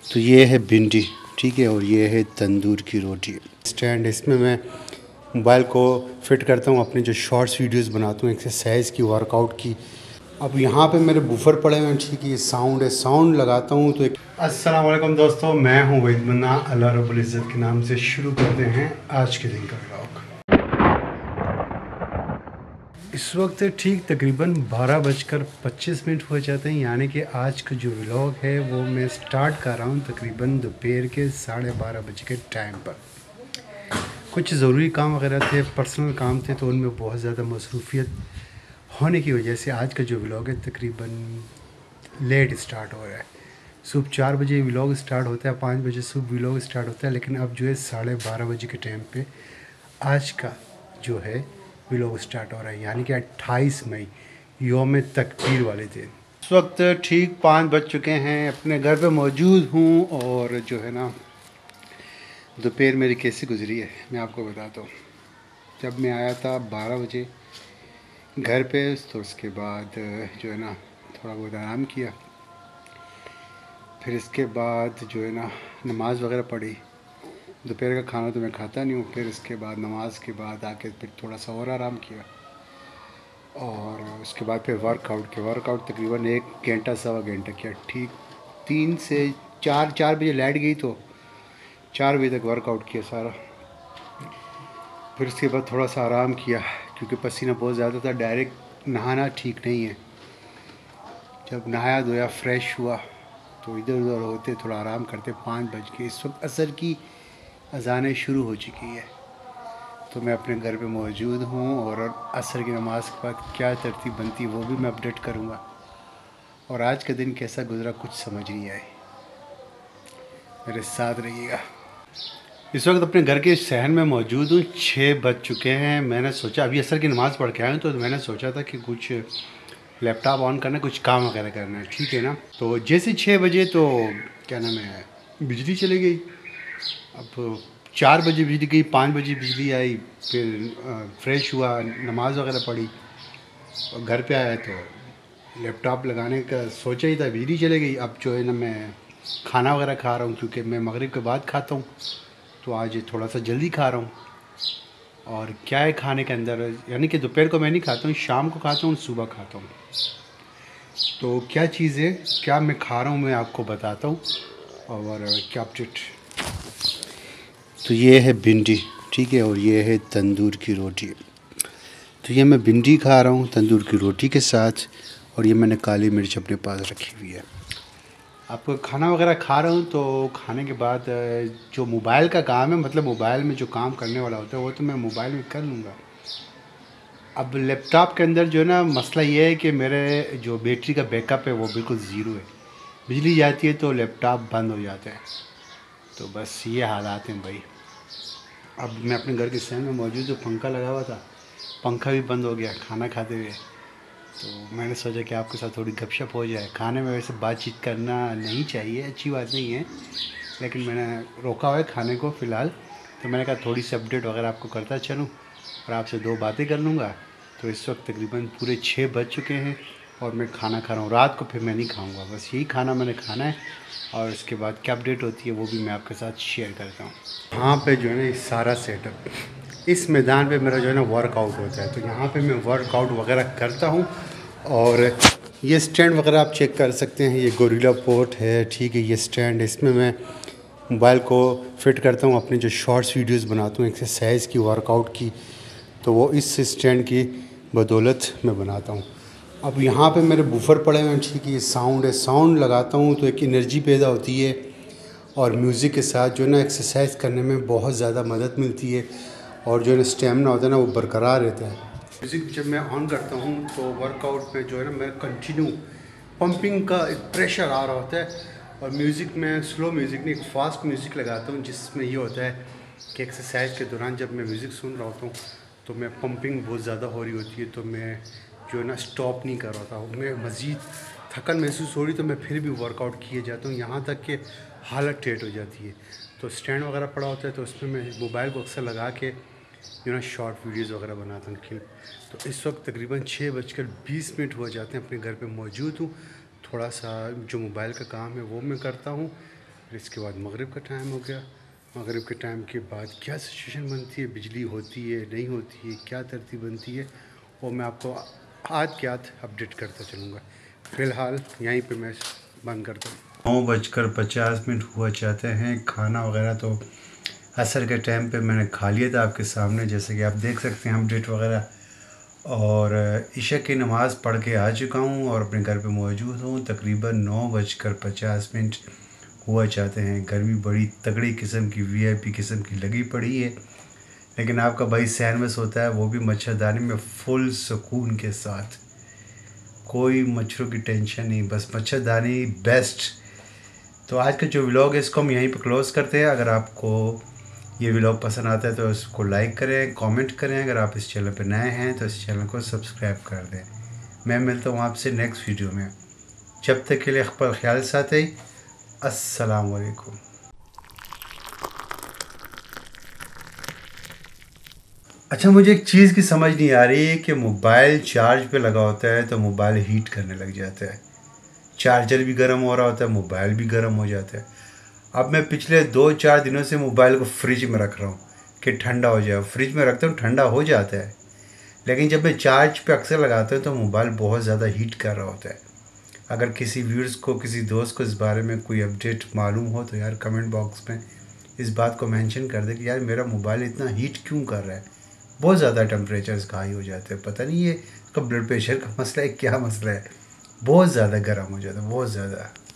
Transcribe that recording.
तो ये है भिंडी, ठीक है, और ये है तंदूर की रोटी। स्टैंड, इसमें मैं मोबाइल को फिट करता हूँ, अपने जो शॉर्ट्स वीडियोस बनाता हूँ एक्सरसाइज की, वर्कआउट की। अब यहाँ पे मेरे बूफर पड़े हुए हैं, ठीक है, ये साउंड है, साउंड लगाता हूँ तो एक। अस्सलाम वालेकुम दोस्तों, मैं हूँ वहीद मन्ना। अल्लाह रब्बुल इज़्ज़त के नाम से शुरू करते हैं आज के दिन का व्लॉग। इस वक्त ठीक तकरीबन 12:25 हो जाते हैं, यानी कि आज का जो व्लॉग है वो मैं स्टार्ट कर रहा हूँ तकरीबन दोपहर के 12:30 के टाइम पर। कुछ ज़रूरी काम वगैरह थे, पर्सनल काम थे, तो उनमें बहुत ज़्यादा मसरूफियत होने की वजह से आज का जो व्लॉग है तकरीबन लेट स्टार्ट हो रहा है। सुबह 4 बजे व्लॉग स्टार्ट होता है, 5 बजे सुबह व्लॉग स्टार्ट होता है, लेकिन अब जो है 12:30 के टाइम पे आज का जो है व्लॉग स्टार्ट हो रहा है, यानी कि 28 मई यौम तकबीर वाले दिन। इस वक्त ठीक 5 बज चुके हैं, अपने घर पे मौजूद हूँ और जो है ना दोपहर मेरी कैसी गुजरी है मैं आपको बताता हूँ। जब मैं आया था 12 बजे घर पे, तो उसके बाद जो है ना थोड़ा बहुत आराम किया, फिर इसके बाद जो है ना नमाज़ वगैरह पढ़ी। दोपहर का खाना तो मैं खाता नहीं हूँ। फिर इसके बाद नमाज के बाद आके फिर थोड़ा सा और आराम किया, और उसके बाद फिर वर्कआउट तकरीबन 1 घंटा सवा घंटा किया। ठीक 3 से 4 बजे लाइट गई तो 4 बजे तक वर्कआउट किया सारा। फिर उसके बाद थोड़ा सा आराम किया क्योंकि पसीना बहुत ज़्यादा था। डायरेक्ट नहाना ठीक नहीं है। जब नहाया धोया फ्रेश हुआ तो इधर उधर होते थोड़ा आराम करते 5 बज के। इस वक्त असर की अज़ानें शुरू हो चुकी है, तो मैं अपने घर पे मौजूद हूँ और असर की नमाज़ के बाद क्या तरतीब बनती है वो भी मैं अपडेट करूँगा। और आज का दिन कैसा गुजरा कुछ समझ नहीं आए, मेरे साथ रहिएगा। इस वक्त अपने घर के सहन में मौजूद हूँ, 6 बज चुके हैं। मैंने सोचा अभी असर की नमाज़ पढ़ के आया हूँ, तो मैंने सोचा था कि कुछ लैपटॉप ऑन करना, कुछ काम वगैरह करना है, ठीक है ना। तो जैसे 6 बजे तो क्या नाम है बिजली चली गई। अब 4 बजे बिजली गई, 5 बजे बिजली आई, फिर फ्रेश हुआ, नमाज़ वगैरह पढ़ी और घर पे आया तो लैपटॉप लगाने का सोचा ही था, बिजली चली गई। अब जो है ना मैं खाना वगैरह खा रहा हूँ क्योंकि मैं मगरिब के बाद खाता हूँ, तो आज थोड़ा सा जल्दी खा रहा हूँ। और क्या है खाने के अंदर, यानी कि दोपहर को मैं नहीं खाता हूँ, शाम को खाता हूँ, सुबह खाता हूँ। तो क्या चीज़ है, क्या मैं खा रहा हूँ मैं आपको बताता हूँ और क्या अपडेट। तो ये है भिंडी, ठीक है, और ये है तंदूर की रोटी। तो ये मैं भिंडी खा रहा हूँ तंदूर की रोटी के साथ, और ये मैंने काली मिर्च अपने पास रखी हुई है। आपको खाना वगैरह खा रहा हूँ, तो खाने के बाद जो मोबाइल का काम है, मतलब मोबाइल में जो काम करने वाला होता है वो तो मैं मोबाइल में कर लूँगा। अब लैपटॉप के अंदर जो है ना मसला ये है कि मेरे जो बैटरी का बैकअप है वो बिल्कुल ज़ीरो है। बिजली जाती है तो लैपटॉप बंद हो जाता है। तो बस ये हालात हैं भाई। अब मैं अपने घर के सहन में मौजूद, जो पंखा लगा हुआ था पंखा भी बंद हो गया खाना खाते हुए। तो मैंने सोचा कि आपके साथ थोड़ी गपशप हो जाए। खाने में वैसे बातचीत करना नहीं चाहिए, अच्छी बात नहीं है, लेकिन मैंने रोका हुआ है खाने को फ़िलहाल। तो मैंने कहा थोड़ी सी अपडेट वगैरह आपको करता चलूँ और आपसे 2 बातें कर लूँगा। तो इस वक्त तकरीबन पूरे 6 बज चुके हैं और मैं खाना खा रहा हूँ। रात को फिर मैं नहीं खाऊँगा, बस यही खाना मैंने खाना है, और इसके बाद क्या अपडेट होती है वो भी मैं आपके साथ शेयर करता हूँ। यहाँ पे जो है ना सारा सेटअप, इस मैदान पे मेरा जो है ना वर्कआउट होता है, तो यहाँ पे मैं वर्कआउट वगैरह करता हूँ। और ये स्टैंड वगैरह आप चेक कर सकते हैं, ये गोरिल्ला पोर्ट है, ठीक है, ये स्टैंड, इसमें मैं मोबाइल को फिट करता हूँ, अपने जो शॉर्ट्स वीडियोस बनाता हूँ एक्सरसाइज की, वर्कआउट की, तो वो इस स्टैंड की बदौलत मैं बनाता हूँ। अब यहाँ पे मेरे बूफर पड़े हुए हैं, ठीक है, ये साउंड है, साउंड लगाता हूँ तो एक एनर्जी पैदा होती है, और म्यूज़िक के साथ जो है ना एक्सरसाइज करने में बहुत ज़्यादा मदद मिलती है, और जो है ना स्टेमिना होता है ना वो बरकरार रहता है। म्यूज़िक जब मैं ऑन करता हूँ तो वर्कआउट में जो है ना मैं कंटिन्यू पंपिंग का एक प्रेशर आ रहा होता है, और म्यूज़िक में स्लो म्यूज़िक नहीं, एक फास्ट म्यूज़िक लगाता हूँ, जिसमें ये होता है कि एक्सरसाइज के दौरान जब मैं म्यूज़िक सुन रहा होता हूँ तो मैं पंपिंग बहुत ज़्यादा हो रही होती है, तो मैं जो है ना स्टॉप नहीं कर रहा था। मैं मज़ीद थकन महसूस हो रही तो मैं फिर भी वर्कआउट किए जाता हूँ, यहाँ तक कि हालत टेट हो जाती है। तो स्टैंड वगैरह पड़ा होता है तो उसमें मैं मोबाइल को अक्सर लगा के जो ना शॉर्ट वीडियोज़ वगैरह बनाता हूँ क्लिप। तो इस वक्त तकरीबन 6:20 हो जाते हैं, अपने घर पे मौजूद हूँ। थोड़ा सा जो मोबाइल का काम है वो मैं करता हूँ, फिर इसके बाद मगरिब का टाइम हो गया। मगरिब के टाइम के बाद क्या सिचुएशन बनती है, बिजली होती है नहीं होती है, क्या तरतीब बनती है, वो मैं आपको आध के आध अपडेट करता चलूँगा। फ़िलहाल यहीं पे मैं बंद करता हूँ। 9:50 हुआ चाहते हैं। खाना वगैरह तो असर के टाइम पे मैंने खा लिया था आपके सामने, जैसे कि आप देख सकते हैं अपडेट वगैरह। और इशा की नमाज़ पढ़ के आ चुका हूँ और अपने घर पे मौजूद हूँ। तकरीबन 9:50 हुआ चाहते हैं। गर्मी बड़ी तगड़ी किस्म की VIP किस्म की लगी पड़ी है, लेकिन आपका भाई सैनवस होता है, वो भी मच्छरदानी में फुल सुकून के साथ। कोई मच्छरों की टेंशन नहीं, बस मच्छरदानी बेस्ट। तो आज का जो व्लॉग है इसको हम यहीं पर क्लोज़ करते हैं। अगर आपको ये व्लॉग पसंद आता है तो इसको लाइक करें, कमेंट करें। अगर आप इस चैनल पर नए हैं तो इस चैनल को सब्सक्राइब कर दें। मैं मिलता हूँ आपसे नेक्स्ट वीडियो में। जब तक के लिए अपना ख्याल साथ ही अस्सलाम वालेकुम। अच्छा, मुझे एक चीज़ की समझ नहीं आ रही है कि मोबाइल चार्ज पे लगा होता है तो मोबाइल हीट करने लग जाता है। चार्जर भी गर्म हो रहा होता है, मोबाइल भी गर्म हो जाता है। अब मैं पिछले 2-4 दिनों से मोबाइल को फ्रिज में रख रहा हूँ कि ठंडा हो जाए। फ्रिज में रखता हूँ, ठंडा हो जाता है, लेकिन जब मैं चार्ज पे अक्सर लगाता हूँ तो मोबाइल बहुत ज़्यादा हीट कर रहा होता है। अगर किसी व्यूअर्स को, किसी दोस्त को इस बारे में कोई अपडेट मालूम हो तो यार कमेंट बॉक्स में इस बात को मेंशन कर दे कि यार मेरा मोबाइल इतना हीट क्यों कर रहा है। बहुत ज़्यादा टेम्परेचर इसका हाई हो जाते हैं। पता नहीं ये इसका ब्लड प्रेशर का मसला है, क्या मसला है, बहुत ज़्यादा गर्म हो जाता है, बहुत ज़्यादा।